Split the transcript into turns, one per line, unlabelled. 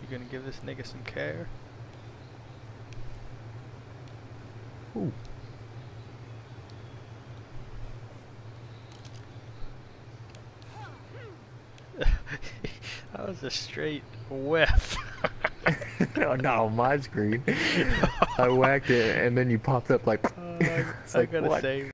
You gonna give this nigga some care?
Ooh.
That was a straight whiff.
Oh, not on my screen. I whacked it and then you popped up like, it's
I
like,
gotta
what?
say.